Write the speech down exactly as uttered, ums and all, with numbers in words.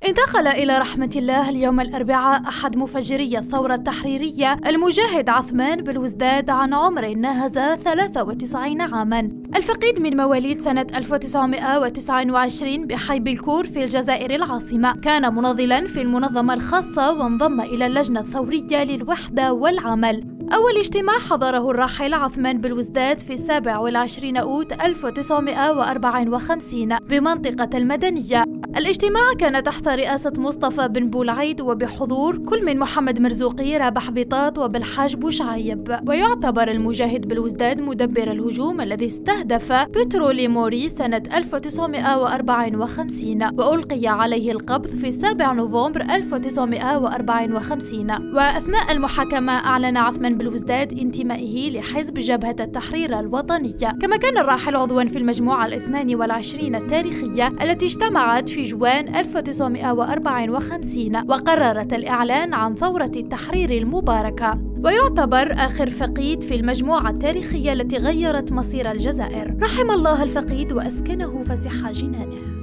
انتقل إلى رحمة الله اليوم الأربعاء أحد مفجري الثورة التحريرية المجاهد عثمان بلوزداد عن عمر ناهز ثلاثة وتسعين عاماً. الفقيد من مواليد سنة ألف وتسعمائة وتسعة وعشرين بحي بالكور في الجزائر العاصمة، كان مناضلاً في المنظمة الخاصة وانضم إلى اللجنة الثورية للوحدة والعمل. أول اجتماع حضره الراحل عثمان بلوزداد في السابع والعشرين أوت ألف وتسعمائة وأربعة وخمسين بمنطقة المدنية. الاجتماع كان تحت رئاسة مصطفى بن بولعيد وبحضور كل من محمد مرزوقي، رابح بيطاط وبالحاج بوشعيب. ويعتبر المجاهد بلوزداد مدبر الهجوم الذي استهدف بترولي موري سنة ألف وتسعمائة وأربعة وخمسين، وألقي عليه القبض في السابع نوفمبر ألف وتسعمائة وأربعة وخمسين. وأثناء المحاكمة أعلن عثمان بلوزداد انتمائه لحزب جبهة التحرير الوطنية. كما كان الراحل عضوا في المجموعة الاثنان والعشرين التاريخية التي اجتمعت في جوان ألف وتسعمائة وأربعة وخمسين وقررت الإعلان عن ثورة التحرير المباركة. ويعتبر آخر فقيد في المجموعة التاريخية التي غيرت مصير الجزائر. رحم الله الفقيد وأسكنه فسيح جنانه.